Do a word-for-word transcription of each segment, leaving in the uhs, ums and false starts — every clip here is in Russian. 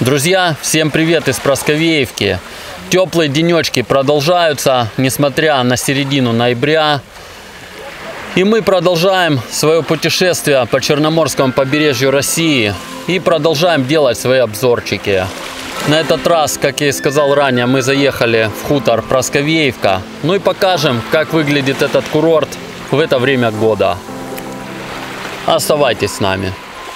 Друзья, всем привет из Просковеевки. Теплые денечки продолжаются, несмотря на середину ноября. И мы продолжаем свое путешествие по Черноморскому побережью России и продолжаем делать свои обзорчики. На этот раз, как я и сказал ранее, мы заехали в хутор Просковеевка. Ну и покажем, как выглядит этот курорт в это время года. Оставайтесь с нами.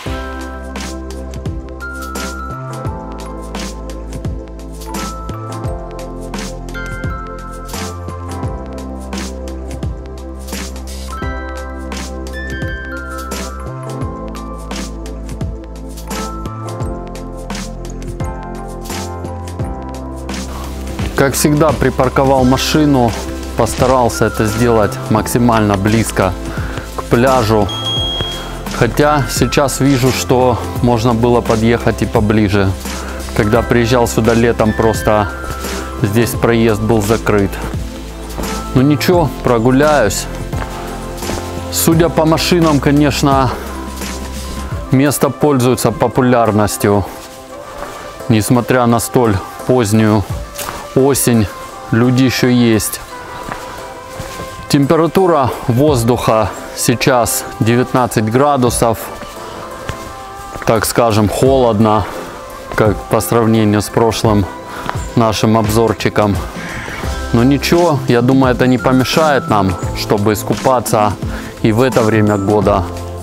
Как всегда, припарковал машину, постарался это сделать максимально близко к пляжу. Хотя сейчас вижу, что можно было подъехать и поближе. Когда приезжал сюда летом, просто здесь проезд был закрыт. Ну ничего, прогуляюсь. Судя по машинам, конечно, место пользуется популярностью. Несмотря на столь позднюю осень, люди еще есть. Температура воздуха сейчас девятнадцать градусов. Так скажем, холодно, как по сравнению с прошлым нашим обзорчиком. Но ничего, я думаю, это не помешает нам, чтобы искупаться и в это время года.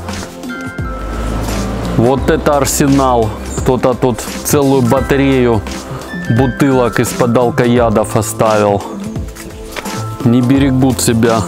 Вот это арсенал. Кто-то тут целую батарею бутылок из-под алкоядов оставил. Не берегут себя.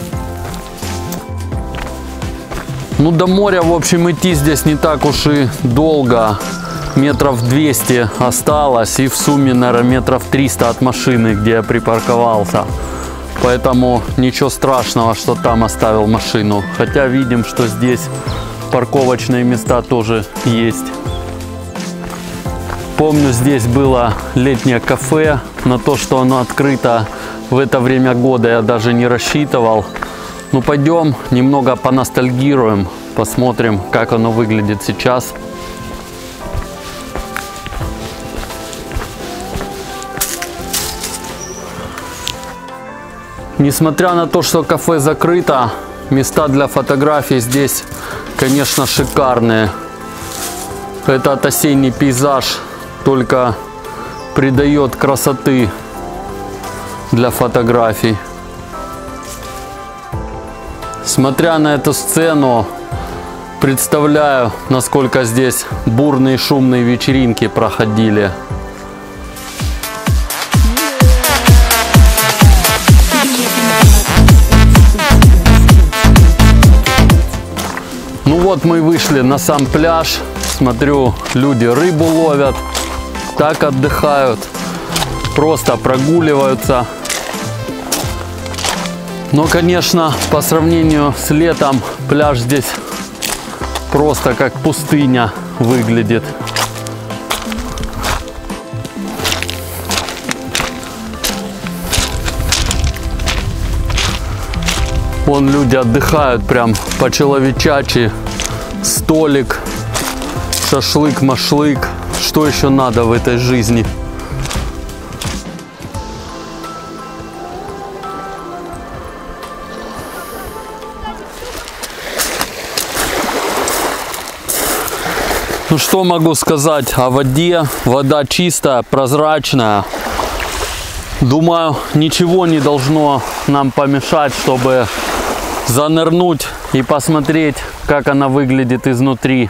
Ну, до моря, в общем, идти здесь не так уж и долго. Метров двести осталось. И в сумме, наверное, метров триста от машины, где я припарковался. Поэтому ничего страшного, что там оставил машину. Хотя видим, что здесь парковочные места тоже есть. Помню, здесь было летнее кафе. На то, что оно открыто в это время года, я даже не рассчитывал. Ну, пойдем немного поностальгируем, посмотрим, как оно выглядит сейчас. Несмотря на то, что кафе закрыто, места для фотографий здесь, конечно, шикарные. Этот осенний пейзаж только придает красоты для фотографий. Смотря на эту сцену, представляю, насколько здесь бурные шумные вечеринки проходили. Ну вот, мы вышли на сам пляж. Смотрю, люди рыбу ловят, так отдыхают, просто прогуливаются. Но, конечно, по сравнению с летом, пляж здесь просто как пустыня выглядит. Вон люди отдыхают прям по-человечачьи. Столик, шашлык-машлык. Что еще надо в этой жизни? Ну что могу сказать о воде? Вода чистая, прозрачная. Думаю, ничего не должно нам помешать, чтобы занырнуть и посмотреть, как она выглядит изнутри.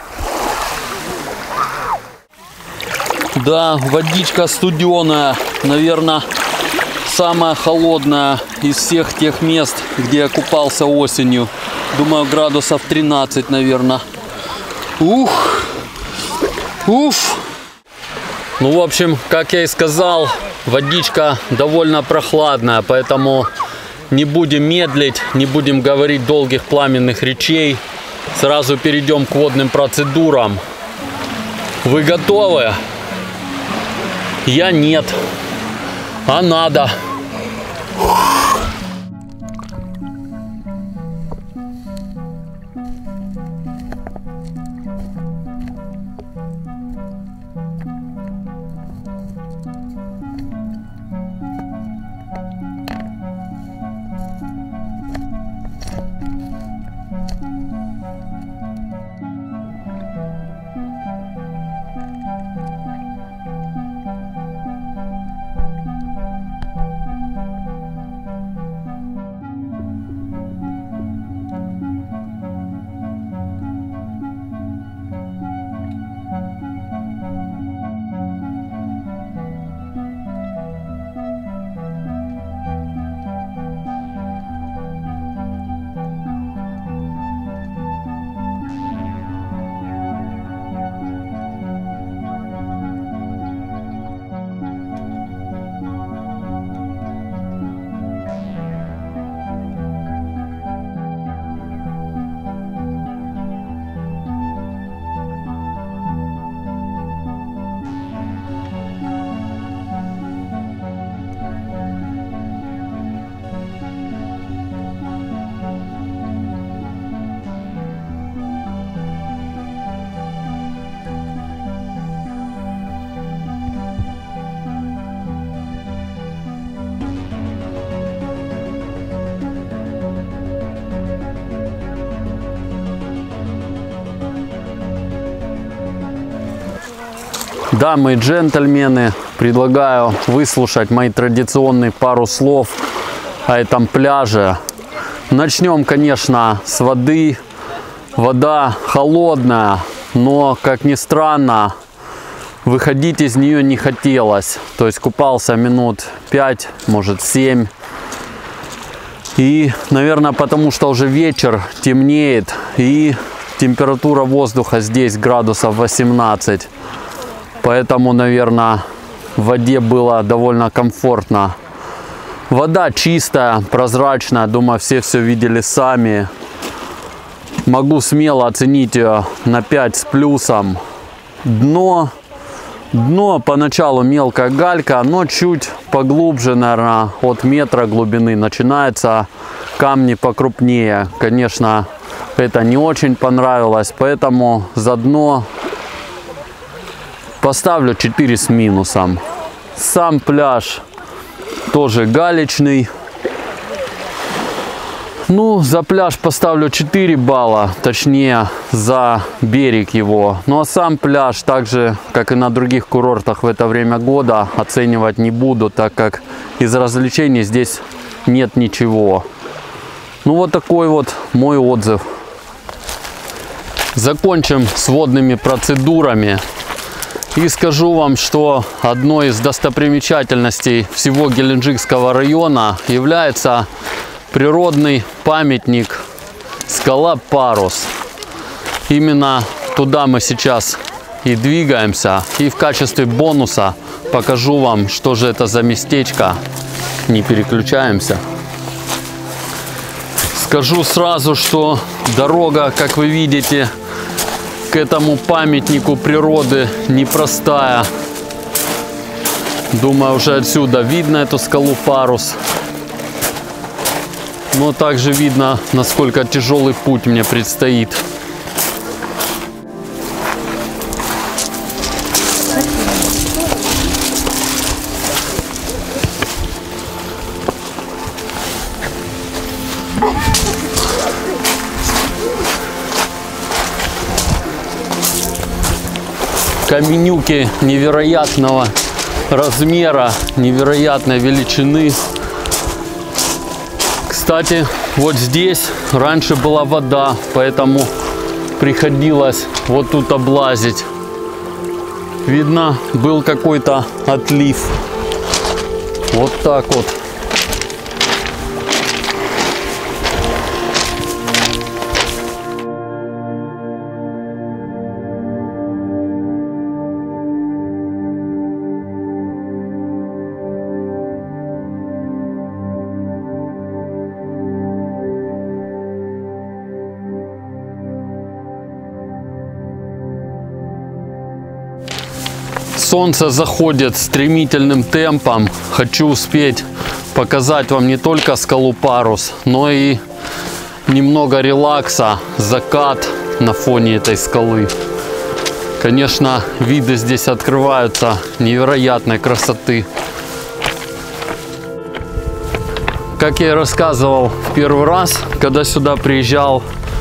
Да, водичка студеная, наверное, самая холодная из всех тех мест, где я купался осенью. Думаю, градусов тринадцать, наверное. Ух! Уф! Ну, в общем, как я и сказал, водичка довольно прохладная, поэтому не будем медлить, не будем говорить долгих пламенных речей. Сразу перейдем к водным процедурам. Вы готовы? Я нет. А надо. Дамы и джентльмены, предлагаю выслушать мои традиционные пару слов о этом пляже. Начнем, конечно, с воды. Вода холодная, но, как ни странно, выходить из нее не хотелось. То есть купался минут пять, может семь. И, наверное, потому что уже вечер, темнеет, и температура воздуха здесь градусов восемнадцать. Поэтому, наверное, в воде было довольно комфортно. Вода чистая, прозрачная, думаю, все все видели сами. Могу смело оценить ее на пять с плюсом. Дно, дно поначалу мелкая галька, но чуть поглубже, наверное, от метра глубины начинаются камни покрупнее. Конечно, это не очень понравилось, поэтому за дно поставлю четыре с минусом. Сам пляж тоже галечный. Ну, за пляж поставлю четыре балла, точнее за берег его. Ну а сам пляж, так же как и на других курортах в это время года, оценивать не буду, так как из развлечений здесь нет ничего. Ну вот такой вот мой отзыв. Закончим с водными процедурами. И скажу вам, что одной из достопримечательностей всего Геленджикского района является природный памятник скала Парус. Именно туда мы сейчас и двигаемся. И в качестве бонуса покажу вам, что же это за местечко. Не переключаемся. Скажу сразу, что дорога, как вы видите, к этому памятнику природы непростая. Думаю, уже отсюда видно эту скалу Парус. Но также видно, насколько тяжелый путь мне предстоит. Каменюки невероятного размера, невероятной величины. Кстати, вот здесь раньше была вода, поэтому приходилось вот тут облазить. Видно, был какой-то отлив. Вот так вот. Солнце заходит стремительным темпом. Хочу успеть показать вам не только скалу Парус, но и немного релакса, закат на фоне этой скалы. Конечно, виды здесь открываются невероятной красоты. Как я и рассказывал в первый раз, когда сюда приезжал,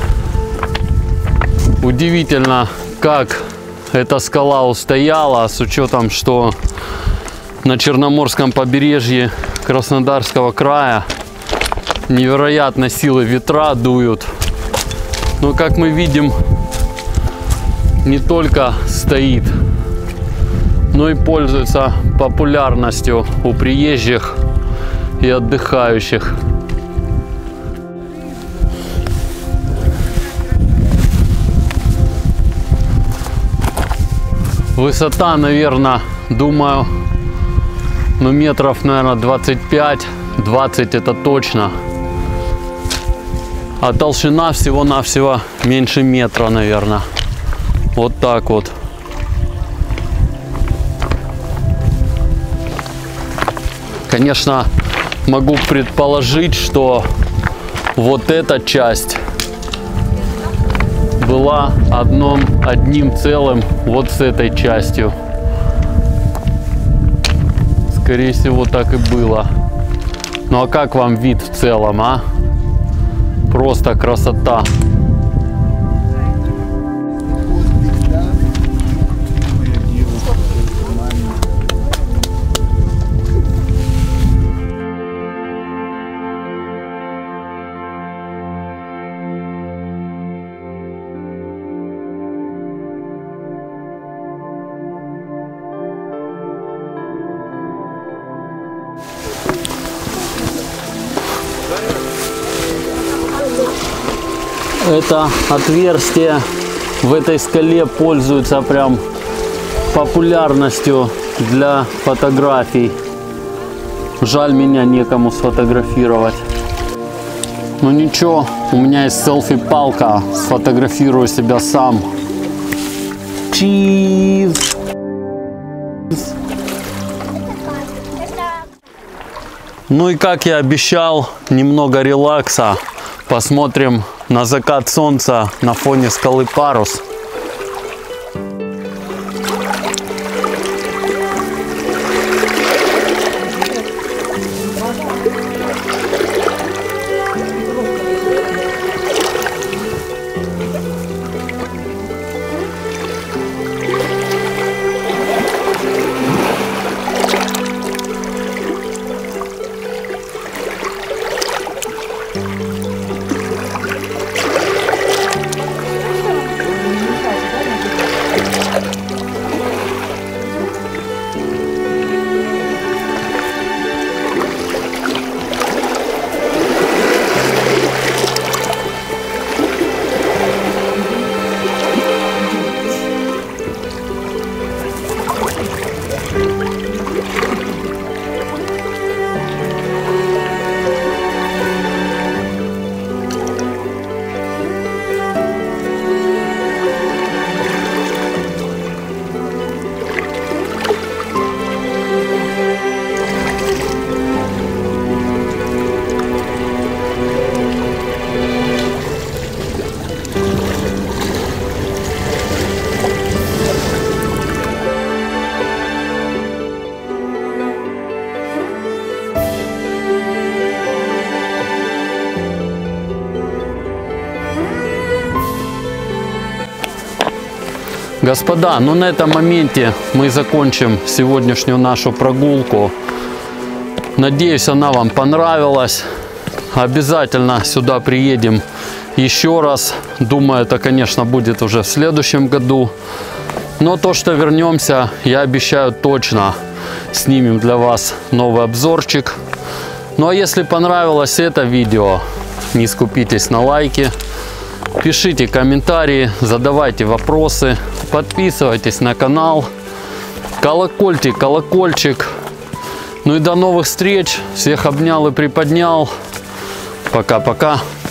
удивительно, как эта скала устояла, с учетом, что на Черноморском побережье Краснодарского края невероятной силы ветра дуют. Но, как мы видим, не только стоит, но и пользуется популярностью у приезжих и отдыхающих. Высота, наверное, думаю, ну метров, наверное, двадцать пять двадцать, это точно. А толщина всего-навсего меньше метра, наверное. Вот так вот. Конечно, могу предположить, что вот эта часть была одном, одним целым вот с этой частью. Скорее всего, так и было. Ну а как вам вид в целом, а? Просто красота. Это отверстие в этой скале пользуется прям популярностью для фотографий. Жаль, меня некому сфотографировать. Ну ничего, у меня есть селфи-палка, сфотографирую себя сам. Чиз! Ну и как я обещал, немного релакса. Посмотрим на закат солнца на фоне скалы Парус. Господа, ну на этом моменте мы закончим сегодняшнюю нашу прогулку. Надеюсь, она вам понравилась. Обязательно сюда приедем еще раз. Думаю, это, конечно, будет уже в следующем году. Но то, что вернемся, я обещаю точно снимем для вас новый обзорчик. Ну а если понравилось это видео, не скупитесь на лайки. Пишите комментарии, задавайте вопросы, подписывайтесь на канал, колокольте колокольчик. Ну и до новых встреч. Всех обнял и приподнял. Пока-пока.